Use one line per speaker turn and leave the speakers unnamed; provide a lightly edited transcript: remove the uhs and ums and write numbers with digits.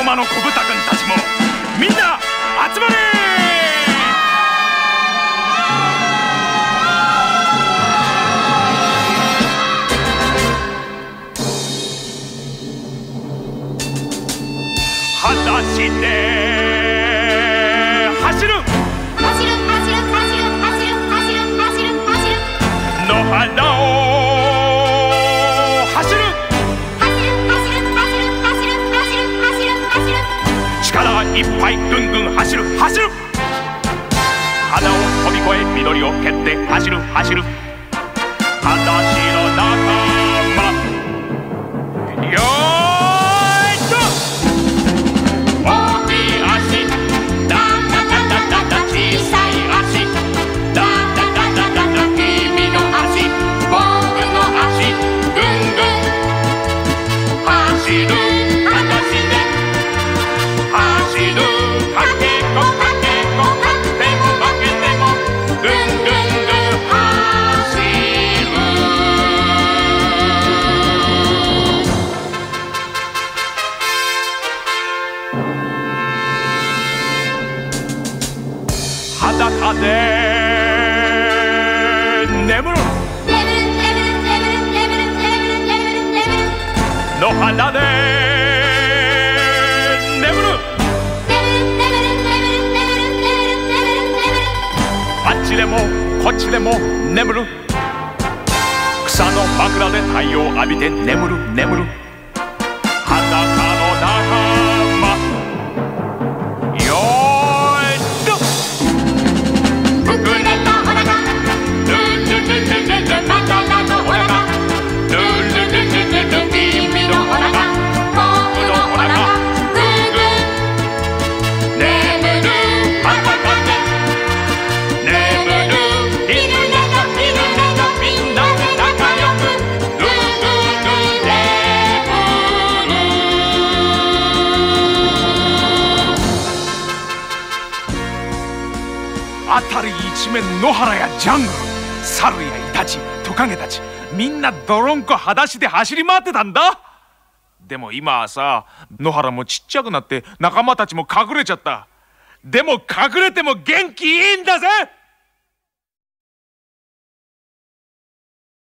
間の子豚君たちもみんな集まれ。裸足で走る野原を走る力いっぱいぐんぐん走る走る花を飛び越え緑を蹴って走る走る裸足の仲間よーいっと大きい足だだだだだだ小さい足だだだだだだ君の足僕の足ぐんぐん走る裸足で走るかけっこかけっこ勝っても負けてもぐんぐんぐん走る裸で眠る野原で眠るあっちでもこっちでも眠る草の枕で太陽浴びて眠る眠る裸の仲間よーいっと膨れたお腹ルンルンルンルンルンルンバカラのお腹ルンルンルンルンルンルン君のお腹僕のお腹ぐんぐん眠る裸で眠る犬など犬などみんなで仲良くぐんぐんぐん眠る辺り一面野原やジャングル猿やイタチトカゲたちみんな泥んこ裸足で走り回ってたんだ。でも今はさ野原もちっちゃくなって仲間たちも隠れちゃった。でも隠れても元気いいんだぜ。